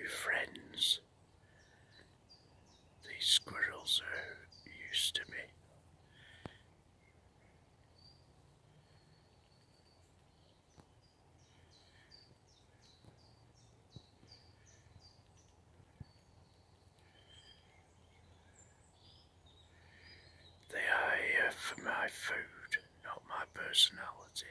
new friends. These squirrels are used to me. They are here for my food, not my personality.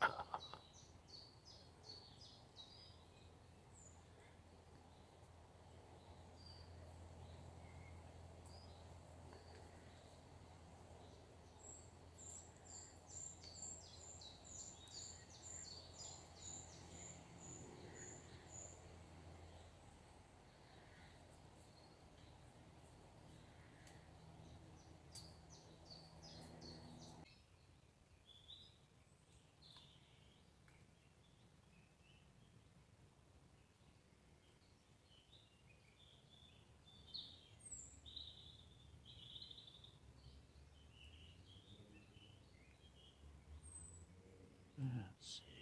Let's see.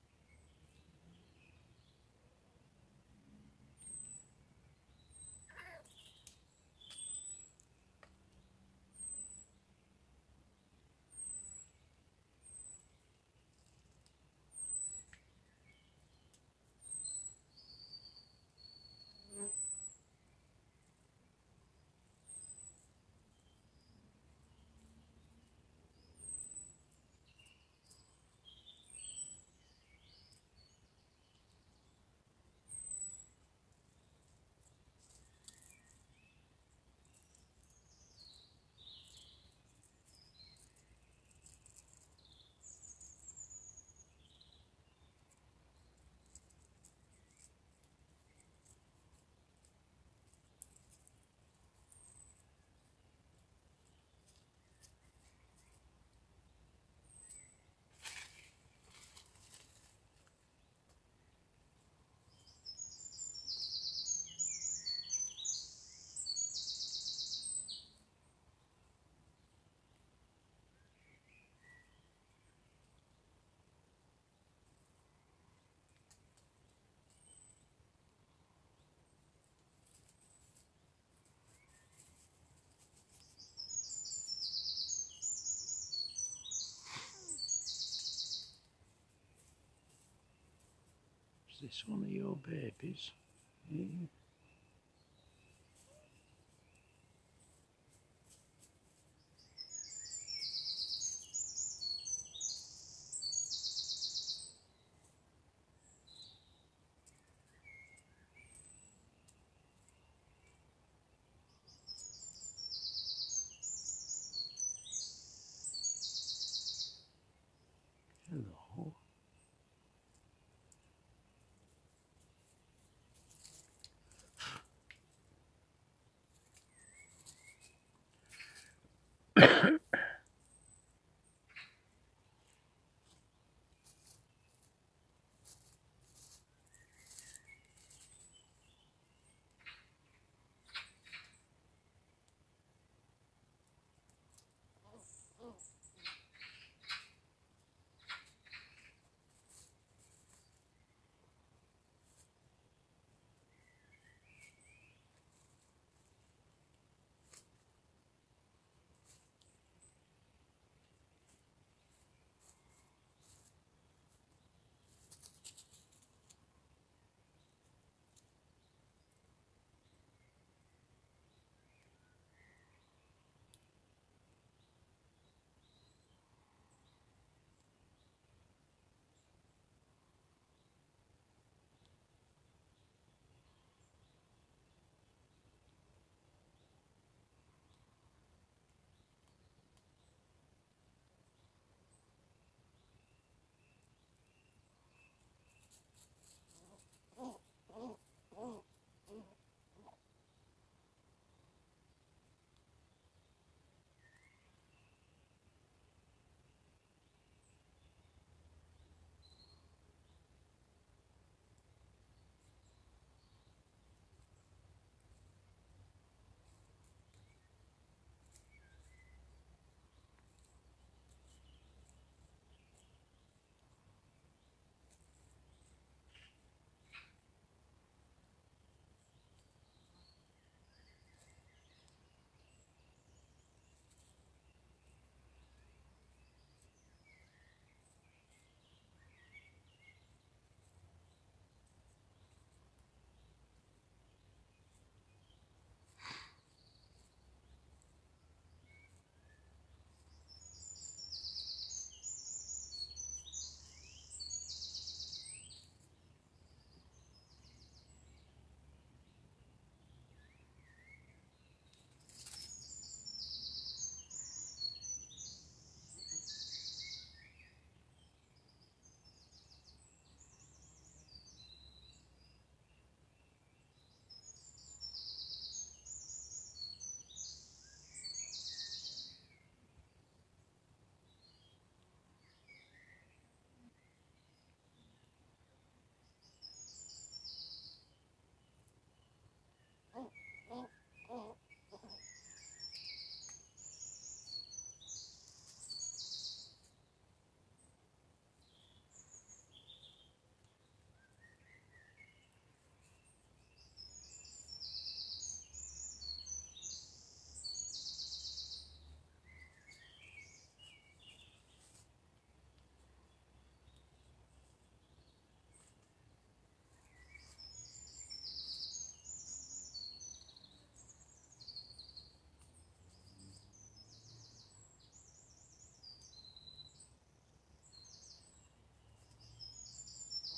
Is this one of your babies? Yeah. Hello.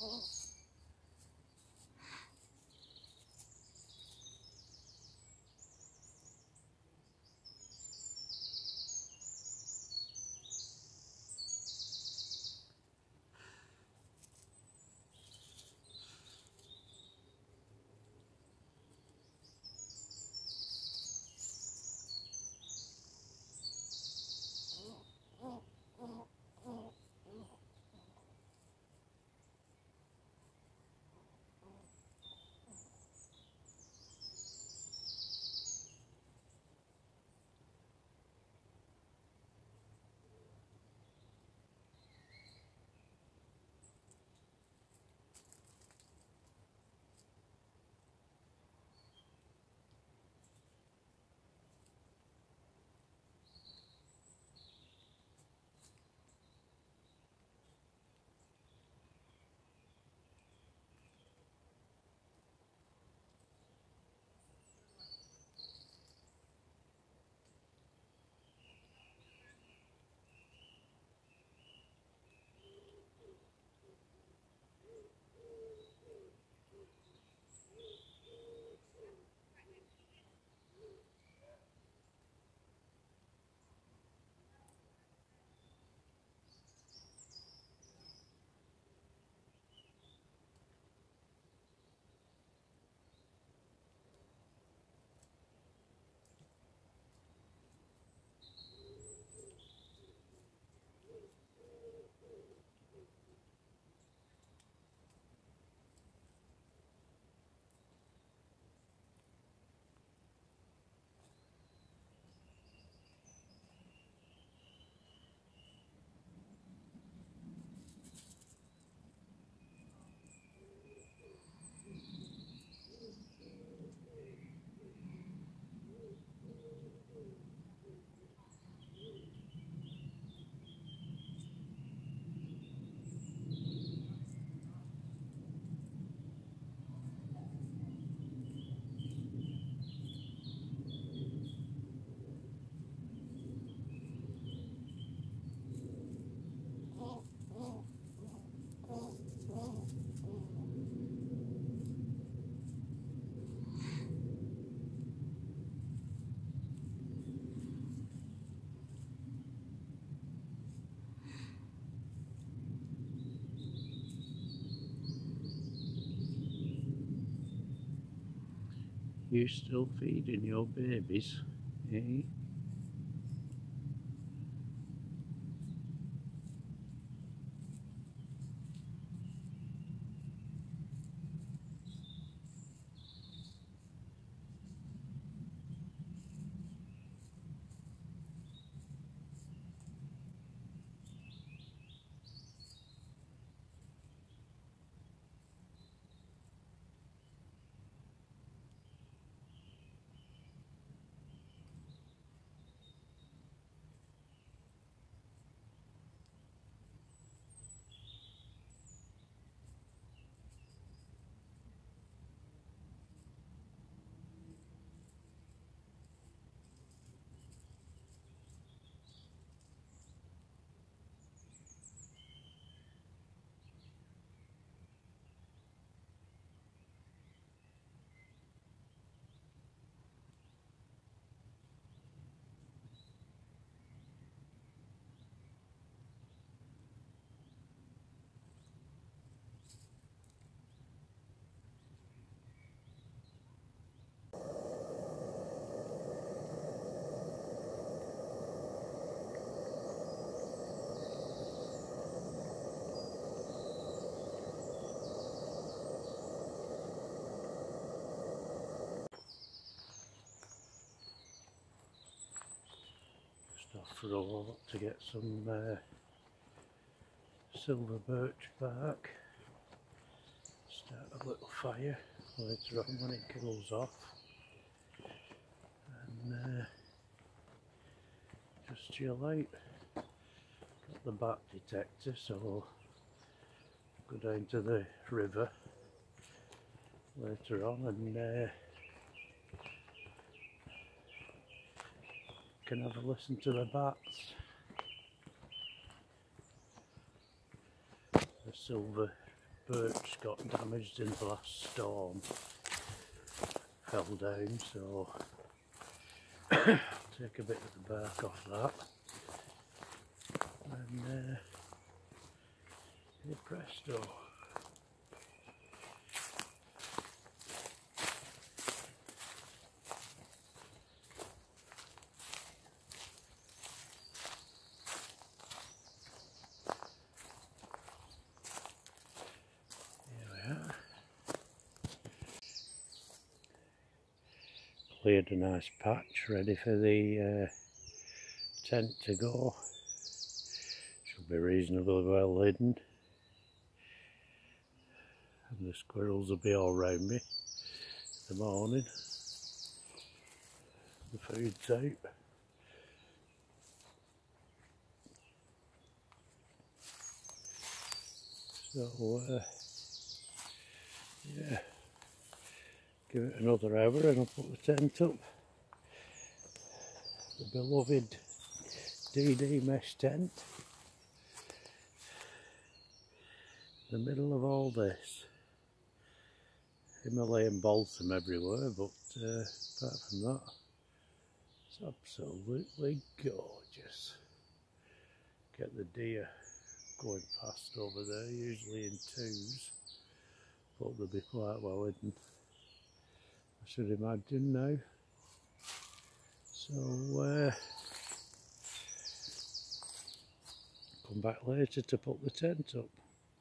You still feeding your babies, eh? Off for a walk to get some silver birch bark, start a little fire later on when it cools off, and just chill out. Got the bat detector, so I'll go down to the river later on and can have a listen to the bats. The silver birch got damaged in the last storm, fell down, so take a bit of the bark off that, and hey presto. Cleared a nice patch ready for the tent to go. Should be reasonably well hidden, and the squirrels will be all round me in the morning. The food's out. So yeah, give it another hour and I'll put the tent up. The beloved DD mesh tent. In the middle of all this. Himalayan balsam everywhere, but apart from that, it's absolutely gorgeous. Get the deer going past over there, usually in twos, but they'll be quite well hidden, I should imagine now. So come back later to put the tent up.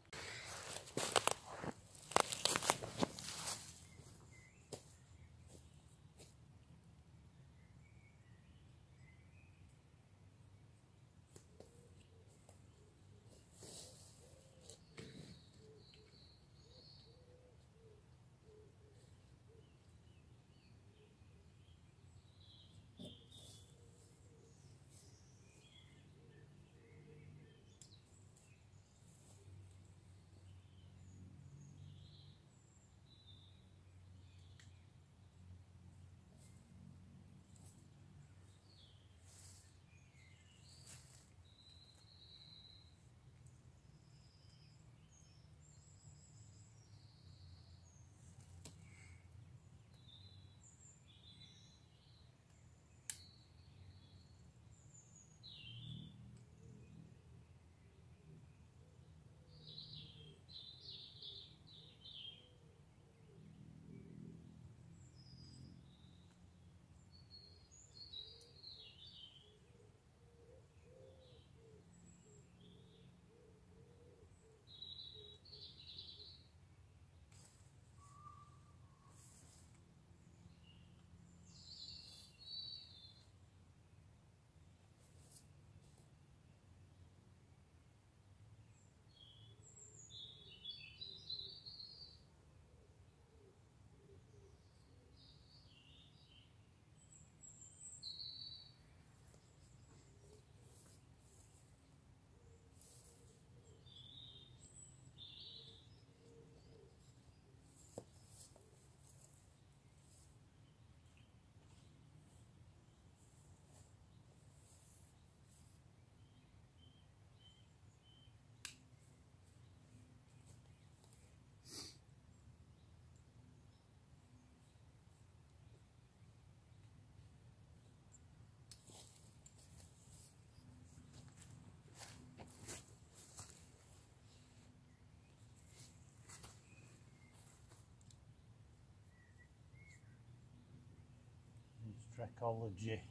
Trekology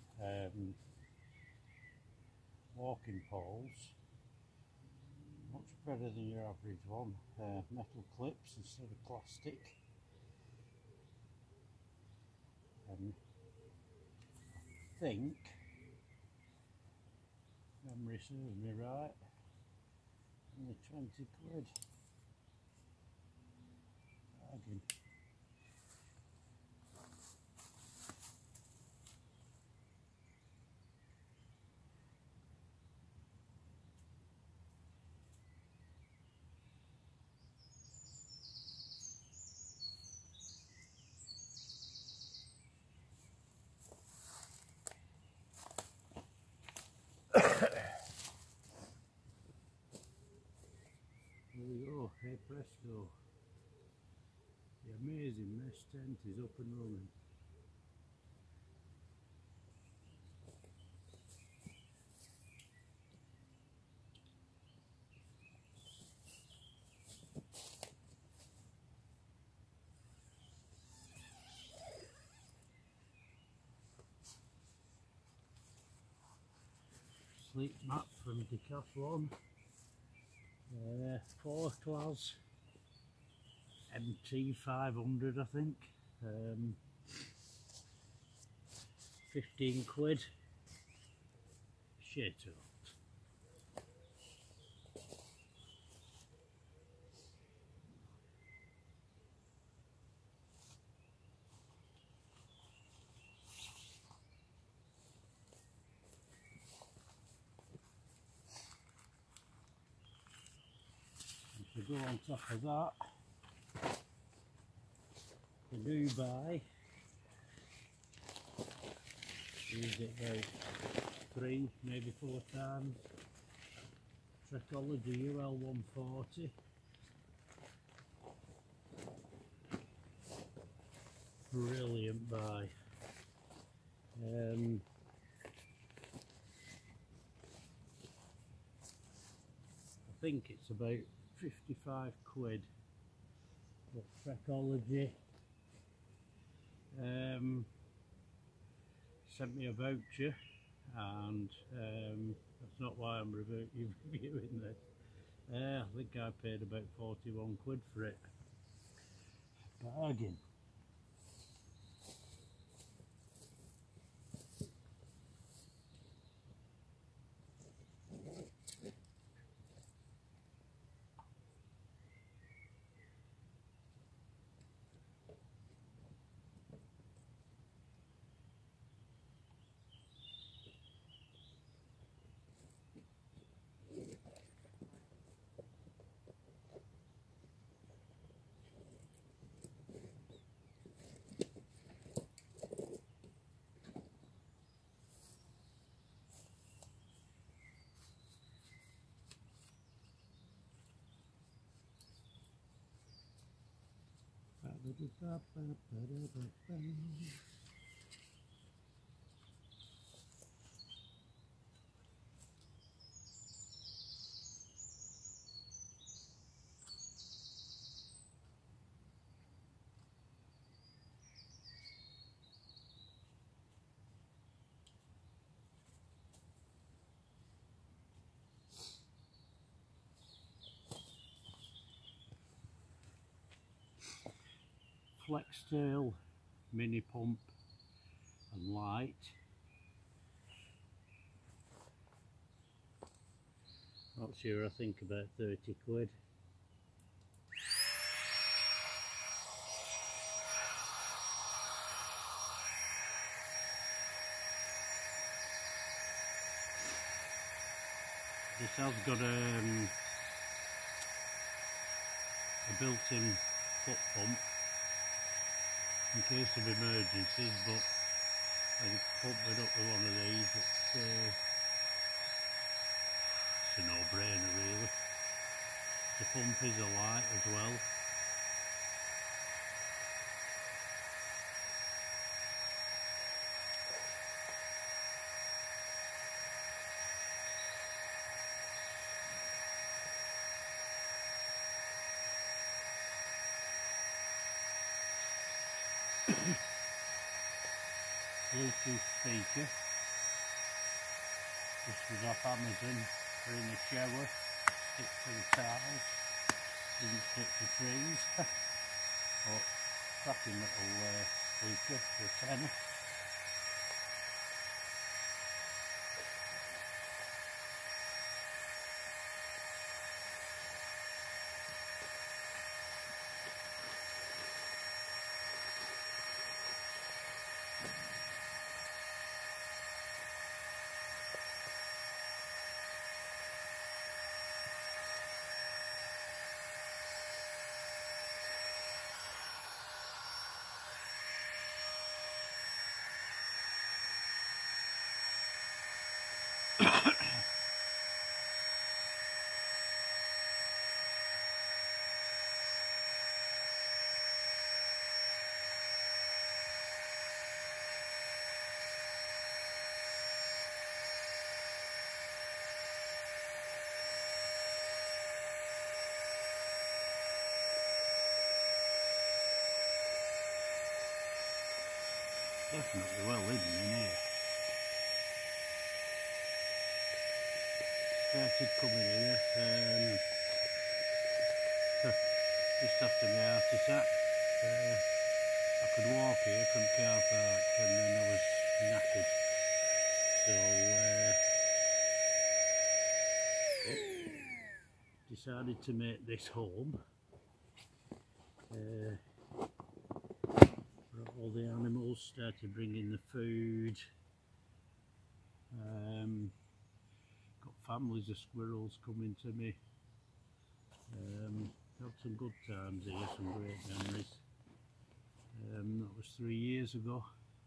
walking poles, much better than your average one. Metal clips instead of plastic, and I think, memory serves me right, only 20 quid. Bargain. There we go, hey presto. tent is up and running. Sleep mat from Decathlon, 4 class, MT 500 I think, 15 quid, shit out. To go on top of that, the new buy, used it about 3, maybe 4 times, Trekology UL 140, brilliant buy. I think it's about 55 quid, but Trekology sent me a voucher, and that's not why I'm reviewing this. I think I paid about 41 quid for it. Bargain. Flex tail, mini pump and light. Not sure, I think about 30 quid. This has got a built-in foot pump in case of emergencies, but I just pump it up with one of these. It's a no-brainer really. The pump is a light as well. Bluetooth speaker. This was off Amazon for in the shower. Stick to the tiles, didn't stick to trees. But cracking little speaker for a tenner. Definitely well hidden in here. Started coming here just after my heart attack. I could walk here from car park and then I was knackered. So decided to make this home. All the animals started bringing the food. Got families of squirrels coming to me. Had some good times here, some great memories. That was 3 years ago.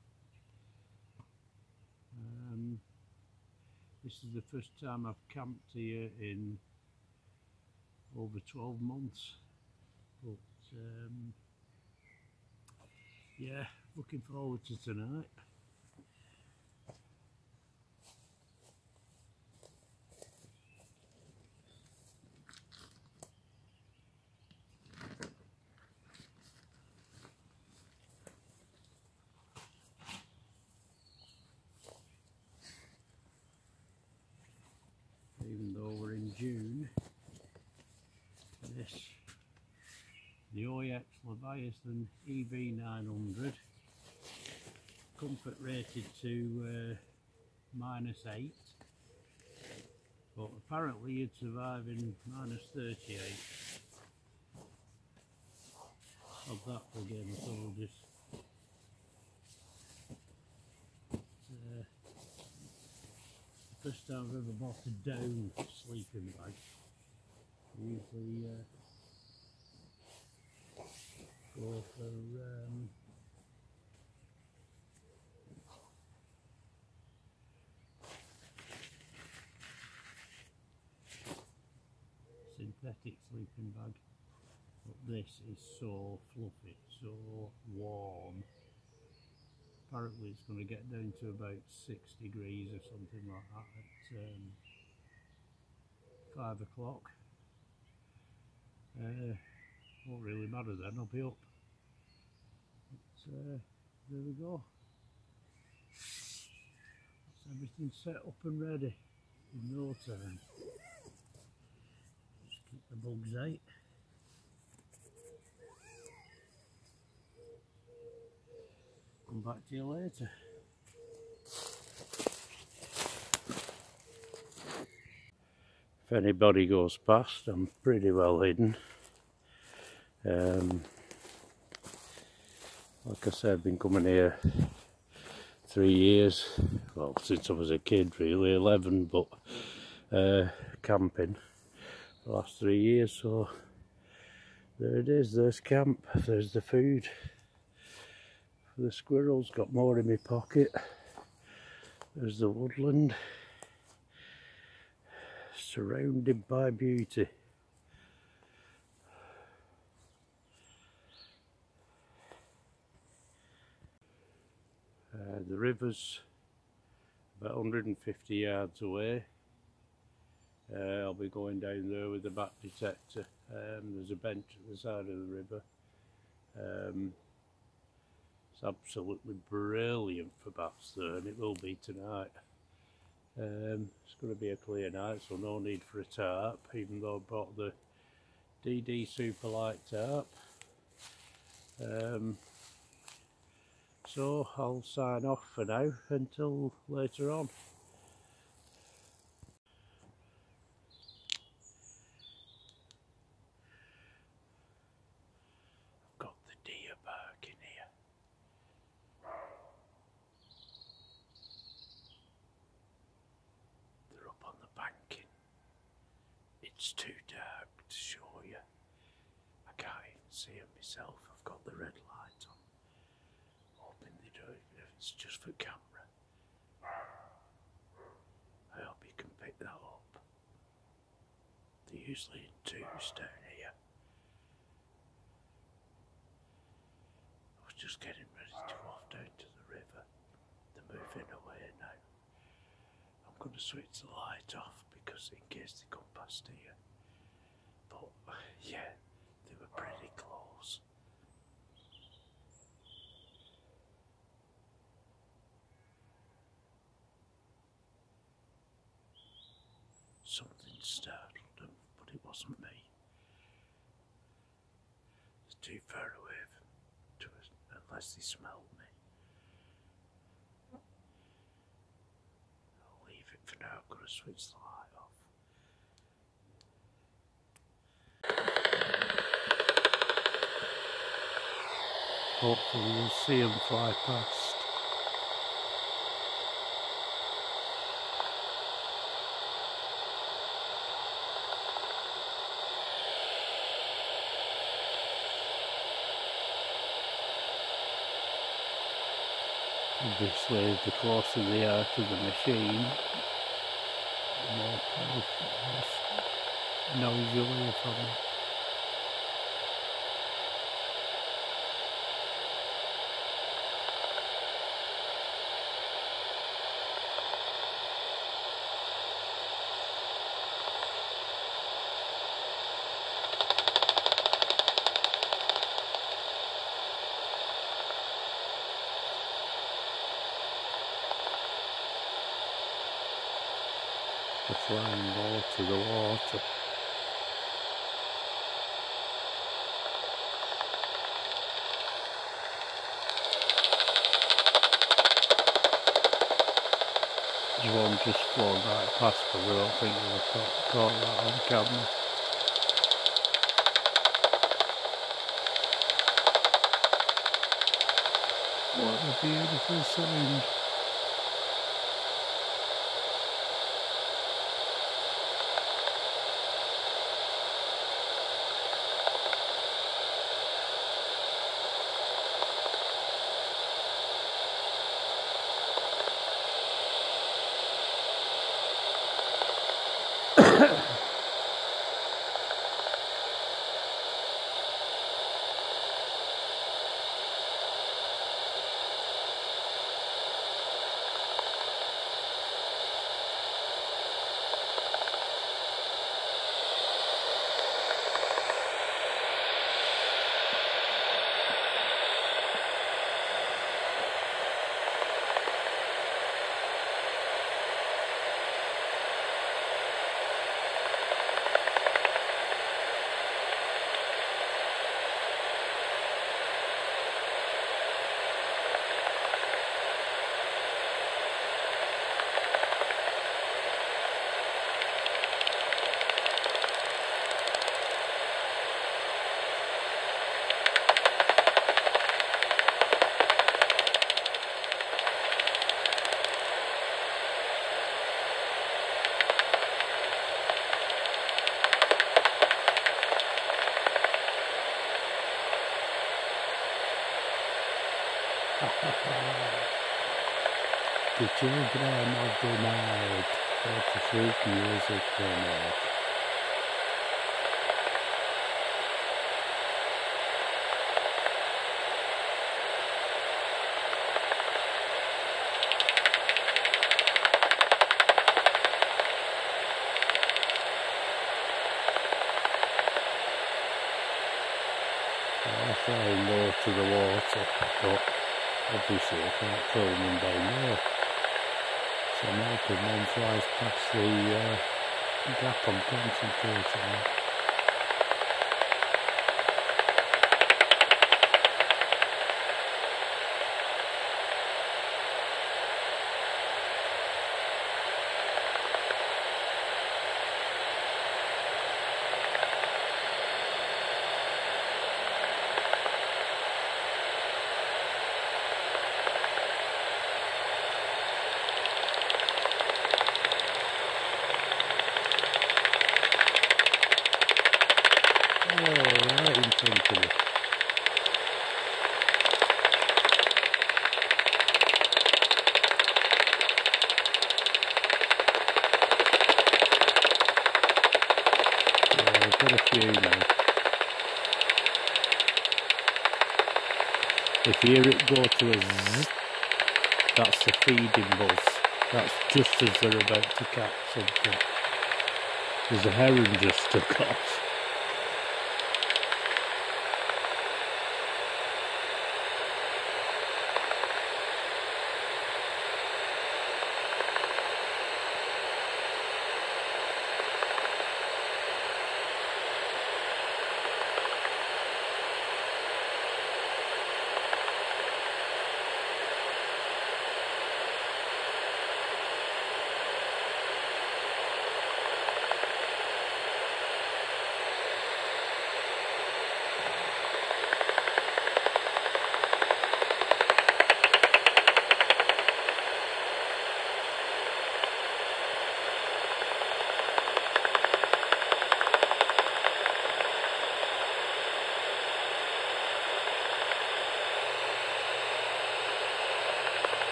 This is the first time I've camped here in over 12 months. But yeah, looking forward to tonight. Even though we're in June, this, the OEX Leviathan EV900, comfort rated to -8, but apparently you'd survive in -38. Of that for Game of Soldiers. First time I've ever bought a down sleeping bag. Usually go for synthetic sleeping bag, but this is so fluffy, so warm. Apparently it's going to get down to about 6 degrees or something like that at 5 o'clock. Won't really matter then, I'll be up. But there we go. That's everything set up and ready in no time. Just keep the bugs out. Come back to you later. If anybody goes past, I'm pretty well hidden. Like I said, I've been coming here 3 years, well since I was a kid really, 11, but camping the last 3 years, so there it is, there's camp, there's the food. The squirrels, got more in my pocket. There's the woodland, surrounded by beauty. The river's about 150 yards away. I'll be going down there with the bat detector. There's a bench at the side of the river. It's absolutely brilliant for bats there, and it will be tonight. It's going to be a clear night, so no need for a tarp, even though I brought the DD Super Light tarp. So I'll sign off for now until later on. I've got the deer barking here. They're up on the banking. It's too dark to show you. I can't even see them myself. I've got the red light on. Hoping they do it if it's just for camera. I hope you can pick that up. They're usually in twos down here. I was just getting ready to go off down to the river. They're moving away now. I'm going to switch the light off because in case they come past here. But yeah, they were pretty close. Something startled them, but it wasn't me. It's too far away to us, unless they smelled me. I'll leave it for now. I've got to switch the light off. Hopefully we'll see them fly past. Obviously, the closer they are to the machine, the more powerful, less noise you'll hear from them. The flying ball to the water. There's one just flown right past, but I don't think they'll have caught that on camera. What a beautiful sound. The children of the night, let the sweet music play. I'm flying low to the water, but obviously I can't film them down there. So I'm hoping one flies past the gap I'm concentrating on. Right in front of me. Yeah, I've got a few now. If you hear it go to a zzz, that's the feeding buzz. That's just as they're about to catch something. There's a heron just took off.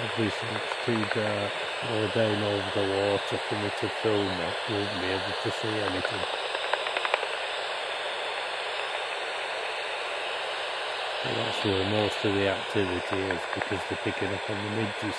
Obviously it's too dark, lower down over the water for me to film it, you won't be able to see anything. But that's where most of the activity is, because they're picking up on the midges.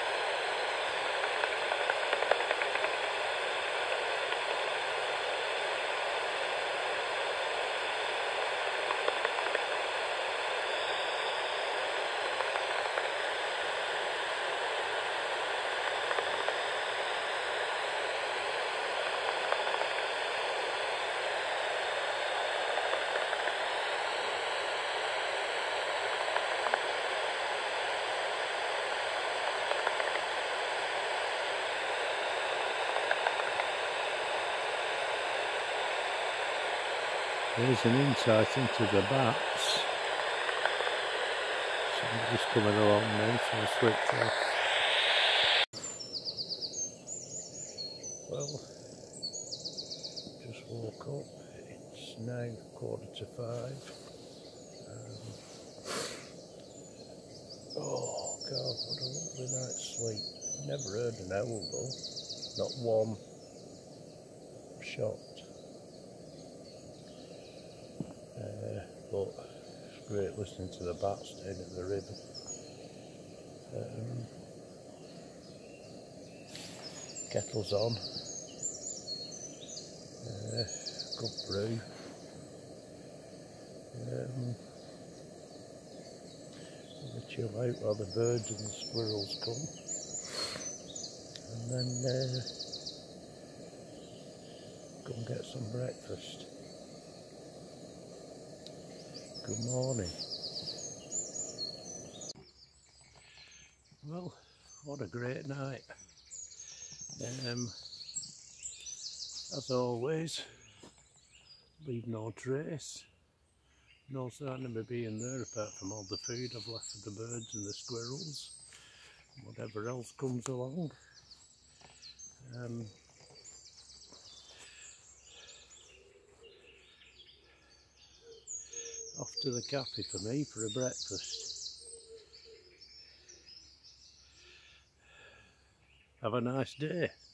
There's an insight into the bats. Somebody's coming along now, so I'll switch off. Well, just woke up. It's now 4:45. Oh God, what a lovely night's sleep. Never heard an owl though. Not one. I'm shocked. But it's great listening to the bats down at the river. Kettle's on. Good brew. We'll chill out while the birds and the squirrels come. And then go and get some breakfast. Good morning. Well, what a great night. As always, leave no trace. No sign of me being there apart from all the food I've left for the birds and the squirrels. And whatever else comes along. Off to the cafe for me for a breakfast. Have a nice day.